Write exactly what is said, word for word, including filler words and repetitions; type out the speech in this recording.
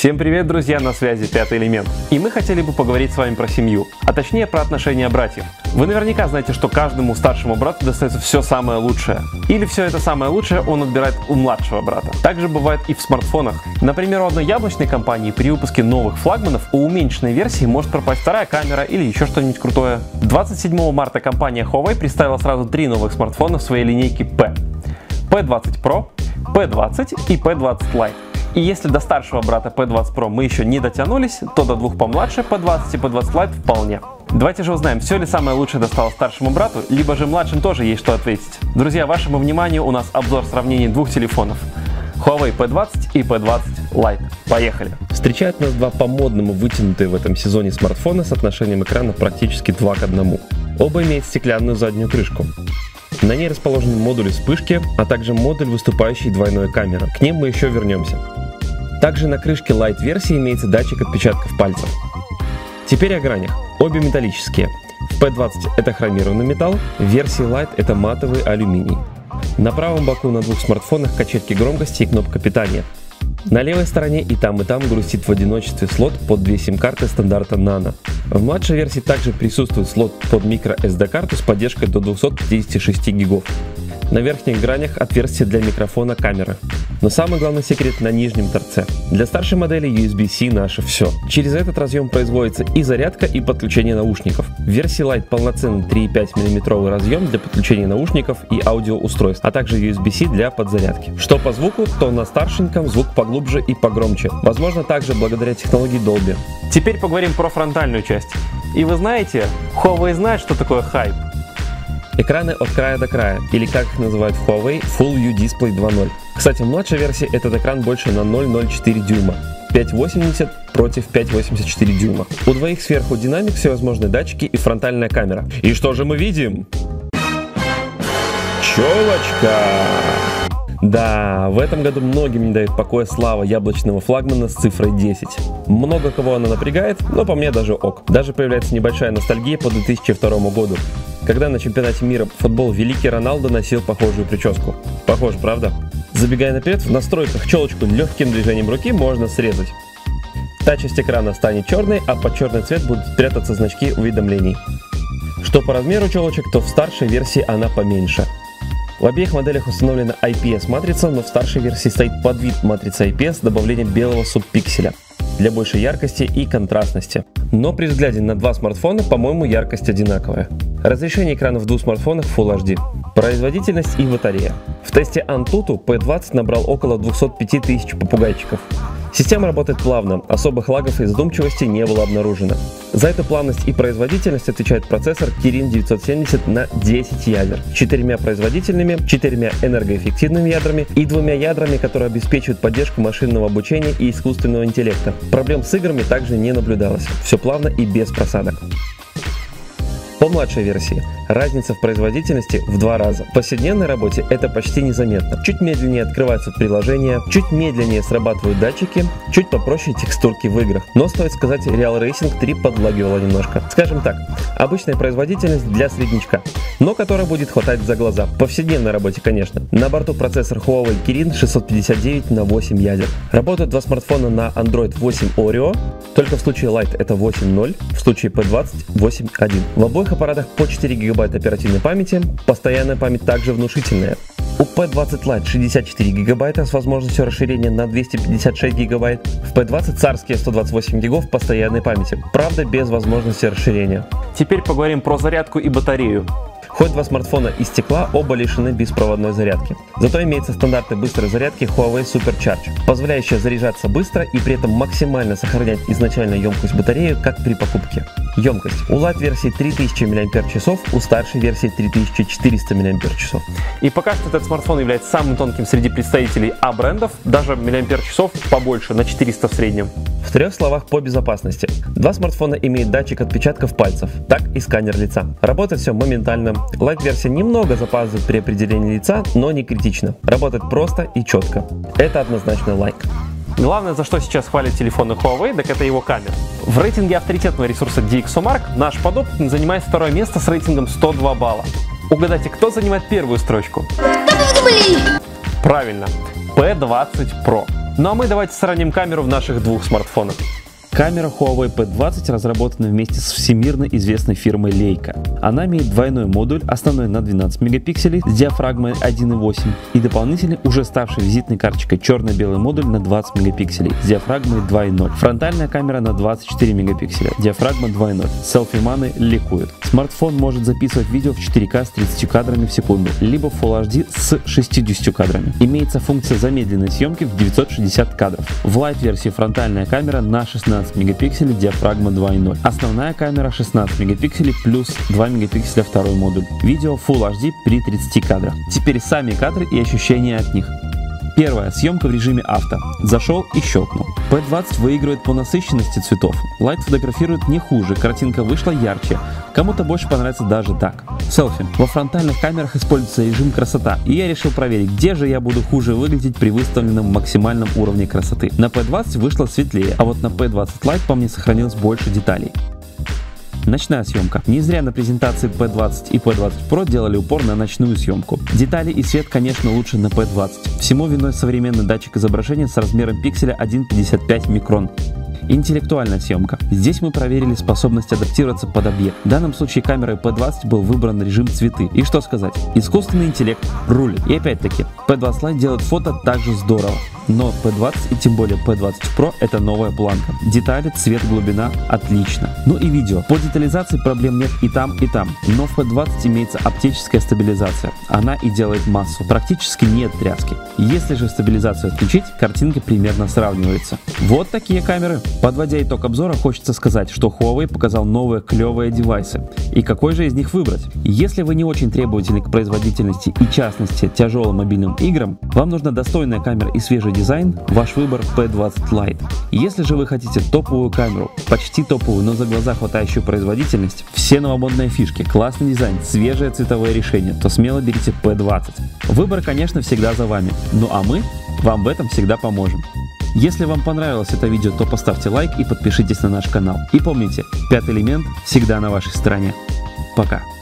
Всем привет, друзья, на связи Пятый Элемент. И мы хотели бы поговорить с вами про семью, а точнее про отношения братьев. Вы наверняка знаете, что каждому старшему брату достается все самое лучшее. Или все это самое лучшее он отбирает у младшего брата. Также бывает и в смартфонах. Например, у одной яблочной компании при выпуске новых флагманов у уменьшенной версии может пропасть вторая камера или еще что-нибудь крутое. двадцать седьмого марта компания Huawei представила сразу три новых смартфона в своей линейке P. пи двадцать про, пи двадцать и пи двадцать Lite. И если до старшего брата пи двадцать про мы еще не дотянулись, то до двух помладше пи двадцать и пи двадцать Lite вполне. Давайте же узнаем, все ли самое лучшее досталось старшему брату, либо же младшим тоже есть что ответить. Друзья, вашему вниманию у нас обзор сравнений двух телефонов. Huawei пи двадцать и пи двадцать Lite. Поехали! Встречают нас два по-модному вытянутые в этом сезоне смартфона с отношением экрана практически два к одному. Оба имеют стеклянную заднюю крышку. На ней расположены модули вспышки, а также модуль выступающей двойной камеры. К ним мы еще вернемся. Также на крышке Lite версии имеется датчик отпечатков пальцев. Теперь о гранях. Обе металлические. В пи двадцать это хромированный металл, в версии Lite это матовый алюминий. На правом боку на двух смартфонах качельки громкости и кнопка питания. На левой стороне и там, и там грустит в одиночестве слот под две сим-карты стандарта Nano. В младшей версии также присутствует слот под microэс ди-карту с поддержкой до двухсот пятидесяти шести гигов. На верхних гранях отверстие для микрофона камеры. Но самый главный секрет на нижнем торце. Для старшей модели ю эс би-C наше все. Через этот разъем производится и зарядка, и подключение наушников. В версии Lite полноценный три и пять миллиметровый разъем для подключения наушников и аудиоустройств, а также ю эс би-C для подзарядки. Что по звуку, то на старшеньком звук поглубже и погромче. Возможно, также благодаря технологии Dolby. Теперь поговорим про фронтальную часть. И вы знаете, Huawei знает, что такое хайп. Экраны от края до края, или как их называют в Huawei, Full View Display два ноль. Кстати, в младшей версии этот экран больше на ноль целых ноль четыре дюйма. пять восемьдесят против пять восемьдесят четыре дюйма. У двоих сверху динамик, всевозможные датчики и фронтальная камера. И что же мы видим? Челочка! Да, в этом году многим не дает покоя слава яблочного флагмана с цифрой десять. Много кого она напрягает, но по мне даже ок. Даже появляется небольшая ностальгия по две тысячи второму году, когда на чемпионате мира по футболу великий Роналдо носил похожую прическу. Похож, правда? Забегая наперед, в настройках челочку легким движением руки можно срезать. Та часть экрана станет черной, а под черный цвет будут прятаться значки уведомлений. Что по размеру челочек, то в старшей версии она поменьше. В обеих моделях установлена ай пи эс-матрица, но в старшей версии стоит подвид матрицы ай пи эс с добавлением белого субпикселя для большей яркости и контрастности. Но при взгляде на два смартфона, по-моему, яркость одинаковая. Разрешение экрана в двух смартфонах Full эйч ди. Производительность и батарея. В тесте Antutu пи двадцать набрал около двухсот пяти тысяч попугайчиков. Система работает плавно, особых лагов и задумчивости не было обнаружено. За эту плавность и производительность отвечает процессор Kirin девятьсот семьдесят на десять ядер, четырьмя производительными, четырьмя энергоэффективными ядрами и двумя ядрами, которые обеспечивают поддержку машинного обучения и искусственного интеллекта. Проблем с играми также не наблюдалось, все плавно и без просадок. По младшей версии разница в производительности в два раза. В повседневной работе это почти незаметно. Чуть медленнее открываются приложения, чуть медленнее срабатывают датчики, чуть попроще текстурки в играх. Но стоит сказать, Real Racing три подлагивала немножко. Скажем так, обычная производительность для среднячка, но которая будет хватать за глаза. В повседневной работе, конечно. На борту процессор Huawei Kirin шестьсот пятьдесят девять на восемь ядер. Работают два смартфона на Android восемь Oreo, только в случае Lite это восемь ноль, в случае пи двадцать восемь один. В обоих аппаратах по четыре гигабайта оперативной памяти, постоянная память также внушительная. У пи двадцать Lite шестьдесят четыре гигабайта с возможностью расширения на двести пятьдесят шесть гигабайт, в пи двадцать царские сто двадцать восемь гигов постоянной памяти, правда без возможности расширения. Теперь поговорим про зарядку и батарею. Хоть два смартфона из стекла, оба лишены беспроводной зарядки. Зато имеются стандарты быстрой зарядки Huawei Supercharge, позволяющая заряжаться быстро и при этом максимально сохранять изначальную емкость батареи, как при покупке. Емкость. У Lite версии три тысячи мАч, у старшей версии три тысячи четыреста мАч. И пока что этот смартфон является самым тонким среди представителей А-брендов, даже мАч побольше, на четыреста в среднем. В трех словах по безопасности. Два смартфона имеют датчик отпечатков пальцев, так и сканер лица. Работает все моментально. Lite-версия немного запаздывает при определении лица, но не критично. Работает просто и четко. Это однозначно лайк. Главное, за что сейчас хвалят телефоны Huawei, так это его камера. В рейтинге авторитетного ресурса DxOMark наш подопытный занимает второе место с рейтингом сто два балла. Угадайте, кто занимает первую строчку? Правильно, пи двадцать про. Ну а мы давайте сравним камеру в наших двух смартфонах. Камера Huawei пи двадцать разработана вместе с всемирно известной фирмой Leica. Она имеет двойной модуль, основной на двенадцать мегапикселей с диафрагмой один и восемь и дополнительный, уже ставший визитной карточкой, черно-белый модуль на двадцать мегапикселей с диафрагмой два и ноль. Фронтальная камера на двадцать четыре мегапикселя, диафрагма два и ноль. Селфи-маны ликуют. Смартфон может записывать видео в четыре ка с тридцатью кадрами в секунду, либо в Full эйч ди с шестьюдесятью кадрами. Имеется функция замедленной съемки в девятьсот шестьдесят кадров. В Lite-версии фронтальная камера на шестнадцать мегапикселей, диафрагма два и ноль. Основная камера шестнадцать мегапикселей плюс два мегапикселя второй модуль. Видео Full эйч ди при тридцати кадрах. Теперь сами кадры и ощущения от них. Первая. Съемка в режиме авто. Зашел и щелкнул. пи двадцать выигрывает по насыщенности цветов. Lite фотографирует не хуже, картинка вышла ярче. Кому-то больше понравится даже так. Селфи. Во фронтальных камерах используется режим красота, и я решил проверить, где же я буду хуже выглядеть при выставленном максимальном уровне красоты. На пи двадцать вышло светлее, а вот на пи двадцать Lite по мне сохранилось больше деталей. Ночная съемка. Не зря на презентации пи двадцать и пи двадцать про делали упор на ночную съемку. Детали и свет, конечно, лучше на пи двадцать. Всему виной современный датчик изображения с размером пикселя один целых пятьдесят пять микрон. Интеллектуальная съемка. Здесь мы проверили способность адаптироваться под объект. В данном случае камерой пи двадцать был выбран режим цветы. И что сказать? Искусственный интеллект рулит. И опять-таки, пи двадцать Lite делает фото также здорово. Но пи двадцать и тем более пи двадцать про это новая планка. Детали, цвет, глубина отлично. Ну и видео. По детализации проблем нет и там, и там. Но в пи двадцать имеется оптическая стабилизация. Она и делает массу. Практически нет тряски. Если же стабилизацию отключить, картинка примерно сравнивается. Вот такие камеры. Подводя итог обзора, хочется сказать, что Huawei показал новые клевые девайсы. И какой же из них выбрать? Если вы не очень требовательны к производительности и частности тяжелым мобильным играм, вам нужна достойная камера и свежий дизайн, ваш выбор пи двадцать Lite. Если же вы хотите топовую камеру, почти топовую, но за глаза хватающую производительность, все новомодные фишки, классный дизайн, свежие цветовые решения, то смело берите пи двадцать. Выбор, конечно, всегда за вами. Ну а мы вам в этом всегда поможем. Если вам понравилось это видео, то поставьте лайк и подпишитесь на наш канал. И помните, пятый элемент всегда на вашей стороне. Пока.